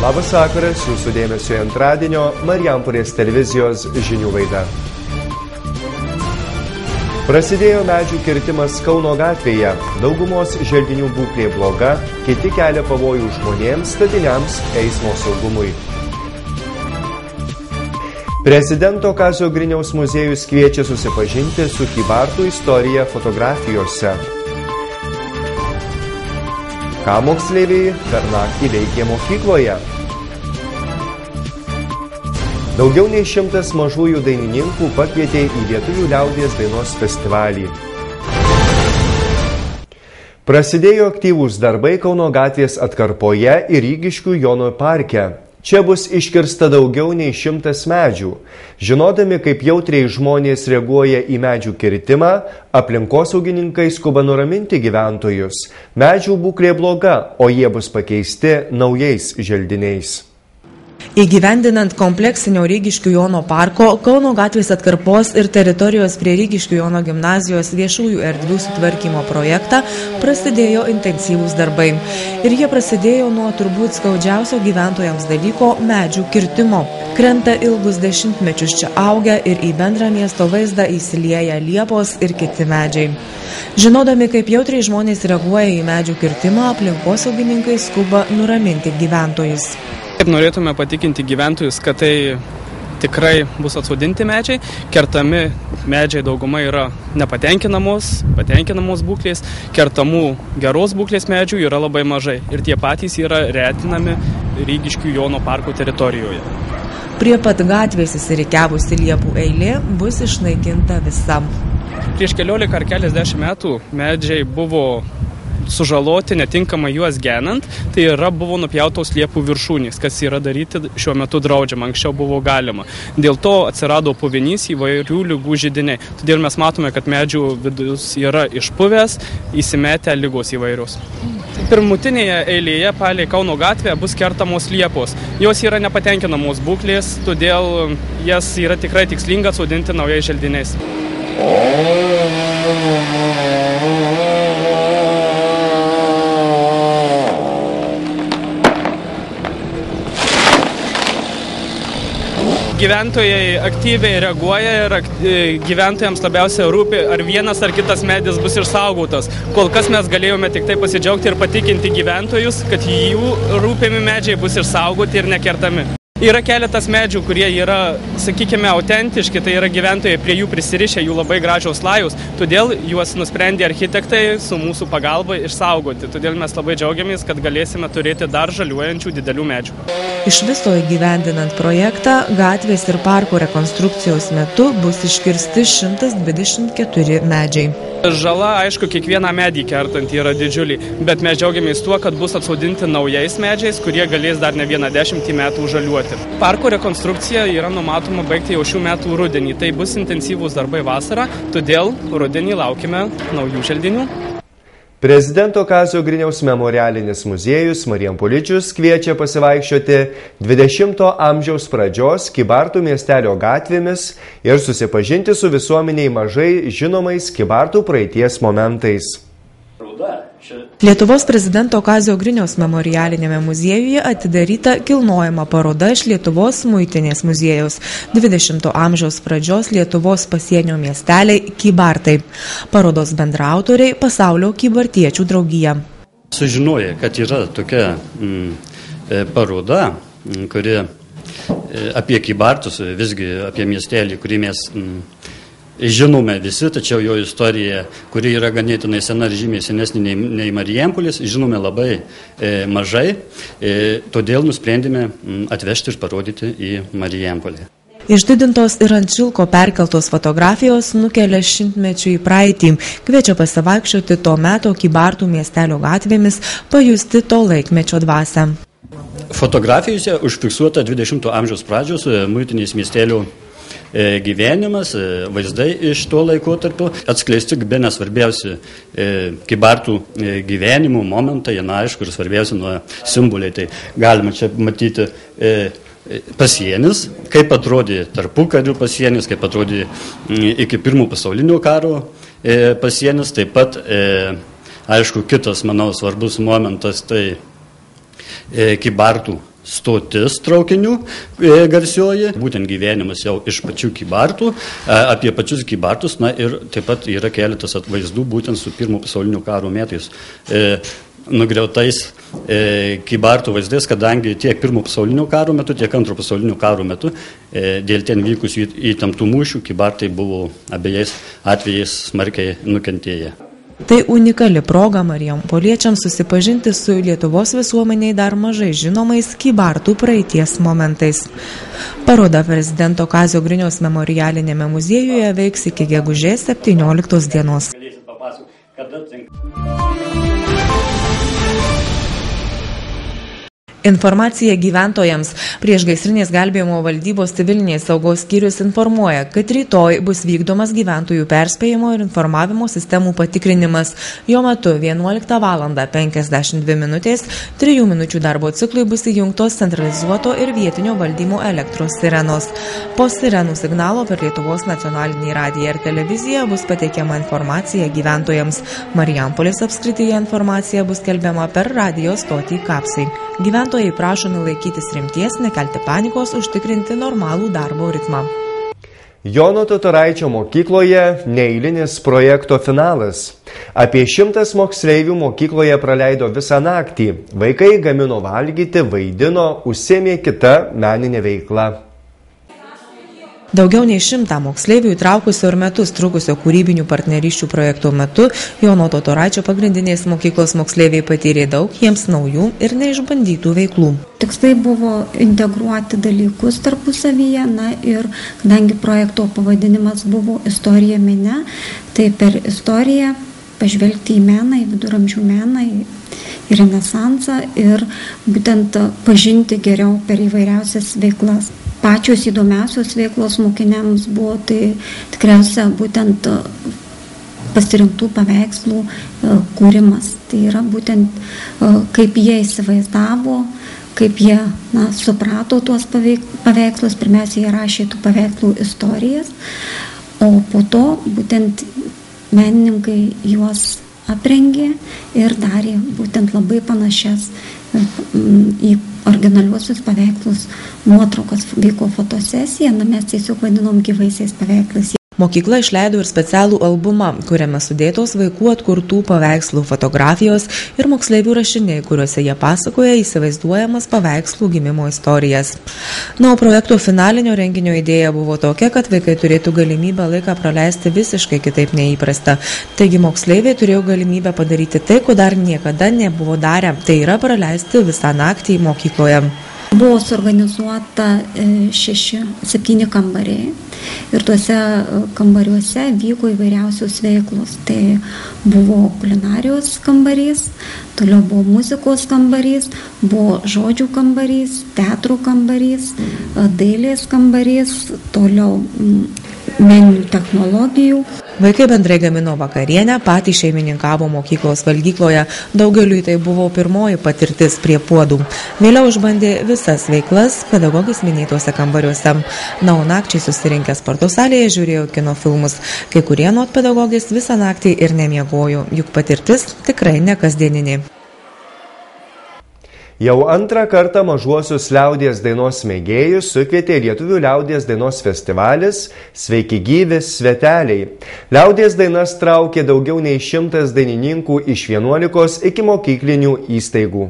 Labas vakaras, jūsų dėmesio antradienio Marijampolės televizijos žinių laida. Prasidėjo medžių kirtimas Kauno gatvėje. Daugumos želdinių būklė bloga, kiti kelia pavojų žmonėms, statiniams, eismo saugumui. Prezidento Kazio Griniaus muziejus kviečia susipažinti su Kybartų istorija fotografijose. Ką moksleiviai per naktį veikė mokykloje? Daugiau nei 100 mažųjų dainininkų pakvietė į Lietuvių liaudies dainos festivalį. Prasidėjo aktyvūs darbai Kauno gatvės atkarpoje ir Rygiškių Jono parke. Čia bus iškirsta daugiau nei 100 medžių. Žinodami, kaip jautriai žmonės reaguoja į medžių kirtimą, aplinkosaugininkai skuba nuraminti gyventojus. Medžių būklė bloga, o jie bus pakeisti naujais želdiniais. Įgyvendinant kompleksinio Rygiškių Jono parko, Kauno gatvės atkarpos ir teritorijos prie Rygiškių Jono gimnazijos viešųjų erdvių sutvarkymo projektą prasidėjo intensyvūs darbai. Ir jie prasidėjo nuo turbūt skaudžiausio gyventojams dalyko – medžių kirtimo. Krenta ilgus dešimtmečius čia augę ir į bendrą miesto vaizdą įsilieja liepos ir kiti medžiai. Žinodami, kaip jautriai žmonės reaguoja į medžių kirtimą, aplinkosaugininkai skuba nuraminti gyventojus. Norėtume patikinti gyventojus, kad tai tikrai bus atsodinti medžiai. Kertami medžiai dauguma yra patenkinamos būklės, kertamų geros būklės medžių yra labai mažai ir tie patys yra retinami Rygiškių Jono parko teritorijoje. Prie pat gatvės įsirikiavusi liepų eilė bus išnaikinta visam. Prieš keliolika ar keliasdešimt metų medžiai buvo sužaloti netinkamai juos genant, tai buvo nupjautos liepų viršūnės, kas yra daryti šiuo metu draudžiama, anksčiau buvo galima. Dėl to atsirado puvinys įvairių ligų židiniai. Todėl mes matome, kad medžių vidus yra išpuvęs, įsimetę ligos įvairios. Pirmutinėje eilėje palei Kauno gatvę bus kertamos liepos. Jos yra nepatenkinamos būklės, todėl jas yra tikrai tikslinga atsodinti naujais želdiniais. Gyventojai aktyviai reaguoja ir gyventojams labiausiai rūpi, ar vienas ar kitas medis bus išsaugotas. Kol kas mes galėjome tik tai pasidžiaugti ir patikinti gyventojus, kad jų rūpimi medžiai bus išsaugoti ir nekertami. Yra keletas medžių, kurie yra, sakykime, autentiški, tai yra gyventojai prie jų prisirišę, jų labai gražiaus lajus, todėl juos nusprendė architektai su mūsų pagalba išsaugoti. Todėl mes labai džiaugiamės, kad galėsime turėti dar žaliuojančių didelių medžių. Iš viso įgyvendinant projektą, gatvės ir parko rekonstrukcijos metu bus iškirsti 124 medžiai. Žala, aišku, kiekvieną medį kertant yra didžiulį, bet mes džiaugiamės tuo, kad bus atsodinti naujais medžiais, kurie galės dar ne 10 metų žaliuoti. Parko rekonstrukcija yra numatoma baigti jau šių metų rudenį. Tai bus intensyvūs darbai vasarą, todėl rudenį laukime naujų želdinių. Prezidento Kazio Griniaus memorialinis muziejus Marijampoličius kviečia pasivaikščioti 20 amžiaus pradžios Kybartų miestelio gatvėmis ir susipažinti su visuomeniai mažai žinomais Kybartų praeities momentais. Lietuvos prezidento Kazio Griniaus memorialinėme muziejuje atidaryta kilnojama paroda iš Lietuvos muitinės muziejaus 20 amžiaus pradžios Lietuvos pasienio miesteliai Kybartai. Parodos bendraautoriai Pasaulio kybartiečių draugija. Sužinoję, kad yra tokia paroda, kuri apie Kybartus, visgi apie miestelį, kurį mes žinome visi, tačiau jo istorija, kuri yra ganėtinai sena ir žymiai senesnė nei Marijampolis, žinome labai mažai, todėl nusprendėme atvežti ir parodyti į Marijampolį. Išdidintos ir ant šilko perkeltos fotografijos nukelia šimtmečių į praeitį, kviečia pasivaikščioti to meto Kybartų miestelio gatvėmis, pajusti to laikmečio dvasią. Fotografijose užfiksuota 20 amžiaus pradžios muitinės miestelio gyvenimas, vaizdai iš to laikotarpio, atskleisti bene svarbiausi Kybartų gyvenimo momentai, aišku, ir svarbiausi nuo simboliai. Tai galima čia matyti pasienis, kaip atrodė tarpukarių pasienis, kaip atrodė iki Pirmo pasaulinio karo pasienis, taip pat, aišku, kitas, manau, svarbus momentas, tai Kybartų stotis traukinių garsioji, būtent gyvenimas jau iš pačių kybartų, apie pačius kybartus, na ir taip pat yra keletas atvaizdų būtent su Pirmo pasaulinio karo metais nugriautais kybartų vaizdais, kadangi tiek Pirmo pasaulinio karo metu, tiek Antro pasaulinio karo metu dėl ten vykusių įtemptų mūšių kybartai buvo abiejais atvejais smarkiai nukentėję. Tai unikali proga marijampoliečiams susipažinti su Lietuvos visuomeniai dar mažai žinomais kybartų praeities momentais. Paroda prezidento Kazio Griniaus memorialinėme muziejuje veiks iki gegužės 17 dienos. Informacija gyventojams. Priešgaisrinės gelbėjimo valdybos civilinės saugos skyrius informuoja, kad rytoj bus vykdomas gyventojų perspėjimo ir informavimo sistemų patikrinimas. Jo metu 11:52 minutės 3 minučių darbo ciklui bus įjungtos centralizuoto ir vietinio valdymo elektros sirenos. Po sirenų signalo per Lietuvos nacionalinį radiją ir televiziją bus pateikiama informacija gyventojams. Marijampolės apskrityje informacija bus skelbiama per radijo stotį Kapsai. Gyventojai prašomi laikytis rimties, nekelti panikos, užtikrinti normalų darbo ritmą. Jono Totoraičio mokykloje neeilinis projekto finalas. Apie 100 moksleivių mokykloje praleido visą naktį. Vaikai gamino valgyti, vaidino, užsiėmė kitą meninę veiklą. Daugiau nei 100 moksleivių įtraukusio ir metus trukusio kūrybinių partnerysčių projekto metu Jono Totoraičio pagrindinės mokyklos moksleiviai patyrė daug jiems naujų ir neišbandytų veiklų. Tikslai buvo integruoti dalykus tarpusavyje, na ir kadangi projekto pavadinimas buvo Istorija mene, tai per istoriją pažvelgti į meną, į viduramžių meną, į renesansą ir būtent pažinti geriau per įvairiausias veiklas. Pačios įdomiausios veiklos mokiniams buvo tai tikriausia būtent pasirinktų paveikslų kūrimas. Tai yra būtent kaip jie įsivaizdavo, kaip jie suprato tuos paveikslus. Pirmiausia, jie rašė tų paveikslų istorijas, o po to būtent menininkai juos aprengė ir darė būtent labai panašias į originaliuosius paveikslus nuotraukas. Vyko fotosesija, mes tiesiog vadinom gyvaisiais paveiklais. Mokykla išleido ir specialų albumą, kuriame sudėtos vaikų atkurtų paveikslų fotografijos ir moksleivių rašiniai, kuriuose jie pasakoja įsivaizduojamas paveikslų gimimo istorijas. O projekto finalinio renginio idėja buvo tokia, kad vaikai turėtų galimybę laiką praleisti visiškai kitaip neįprasta. Taigi moksleiviai turėjo galimybę padaryti tai, ko dar niekada nebuvo darę, tai yra praleisti visą naktį mokykloje. Buvo suorganizuota 7 kambariai ir tuose kambariuose vyko įvairiausios veiklos. Tai buvo kulinarijos kambarys, toliau buvo muzikos kambarys, buvo žodžių kambarys, teatro kambarys, dailės kambarys, toliau meninių technologijų. Vaikai bendrai gamino vakarienę, patys šeimininkavo mokyklos valgykloje. Daugeliui tai buvo pirmoji patirtis prie puodų. Vėliau išbandė visas veiklas pedagogais minėtuose kambariuose. O nakčiai susirinkę sporto salėje žiūrėjo kino filmus. Kai kurie anot pedagogės visą naktį ir nemiegojo, juk patirtis tikrai nekasdieninė. Jau antrą kartą mažuosius liaudies dainos mėgėjus sukvietė Lietuvių liaudies dainos festivalis Sveiki gyvi sveteliai. Liaudies dainas traukė daugiau nei 100 dainininkų iš 11 ikimokyklinių įstaigų.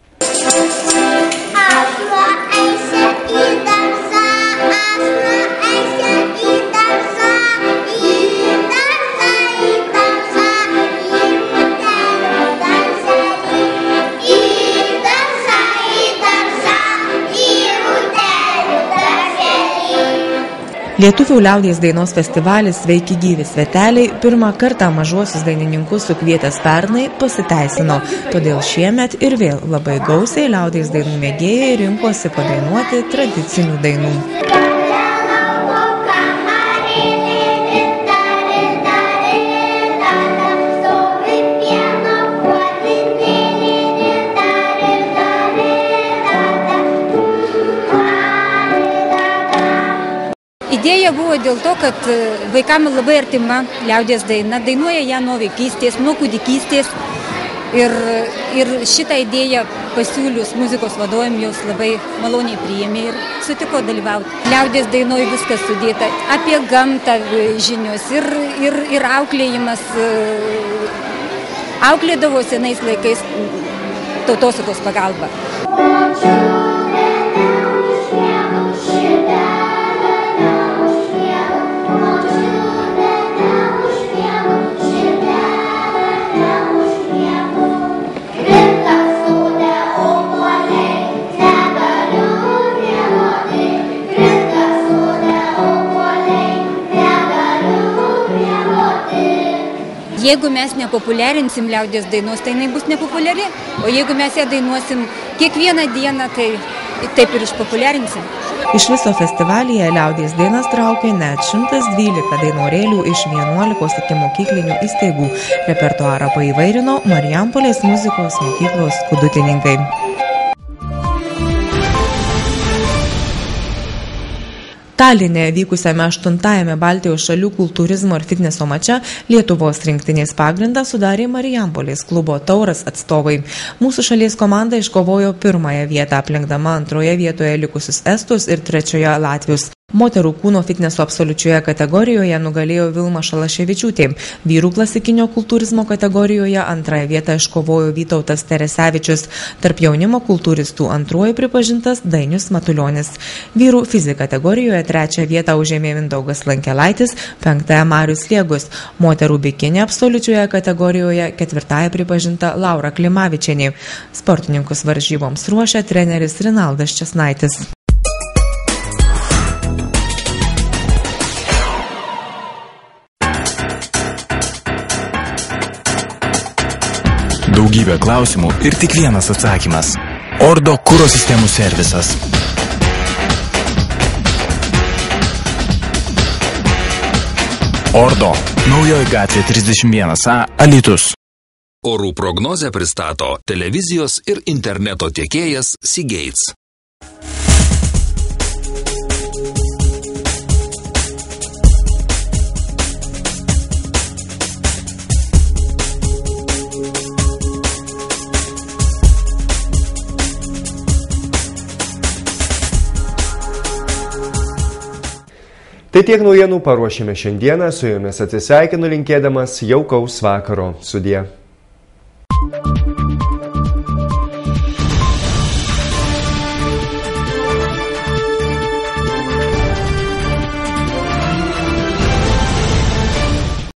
Lietuvių liaudies dainos festivalis Sveiki gyvi sveteliai pirmą kartą mažuosius dainininkus sukvietęs pernai pasiteisino. Todėl šiemet ir vėl labai gausiai liaudies dainų mėgėjai rinkosi padainuoti tradicinių dainų. Idėja buvo dėl to, kad vaikams labai artima liaudies daina, dainuoja ją nuo vaikystės, nuo kūdikystės Ir šitą idėją pasiūlius muzikos vadovam jos labai maloniai priėmė ir sutiko dalyvauti. Liaudies dainoj viskas sudėta, apie gamtą žinios ir auklėjimas. Auklėdavo senais laikais tautosakos pagalba. Jeigu mes nepopuliarinsim liaudies dainos, tai jinai bus nepopuliari, o jeigu mes ją dainuosim kiekvieną dieną, tai taip ir išpopuliarinsim. Iš viso festivalyje liaudies dainas traukė net 112 dainorėlių iš 11 iki mokyklinių įstaigų. Repertuarą paįvairino Marijampolės muzikos mokyklos skudutininkai. Taline vykusiame 8-ajame Baltijos šalių kultūrizmo ir fitneso mače Lietuvos rinktinės pagrindą sudarė Marijampolės klubo Tauras atstovai. Mūsų šalies komanda iškovojo 1-ąją vietą, aplenkdama 2-oje vietoje likusius estus ir 3-oje latvius. Moterų kūno fitneso absoliučioje kategorijoje nugalėjo Vilma Šalaševičiūtė. Vyrų klasikinio kultūrizmo kategorijoje 2-ąją vietą iškovojo Vytautas Teresevičius. Tarp jaunimo kultūristų 2-uoju pripažintas Dainius Matulionis. Vyrų fizik kategorijoje 3-ąją vietą užėmė Mindaugas Lankelaitis, 5-ąją Marius Liegus. Moterų bikini absoliučioje kategorijoje 4-ąją pripažinta Laura Klimavičienė. Sportininkus varžyboms ruošia treneris Rinaldas Česnaitis. Daugybė klausimų ir tik vienas atsakymas. Ordo kuro sistemų servisas. Ordo. Naujoji gatvė 31A, Alytus. Orų prognozę pristato televizijos ir interneto tiekėjas Seagates. Tai tiek naujienų paruošėme šiandieną, su jumis atsisveikinu linkėdamas jaukaus vakaro. Sudie.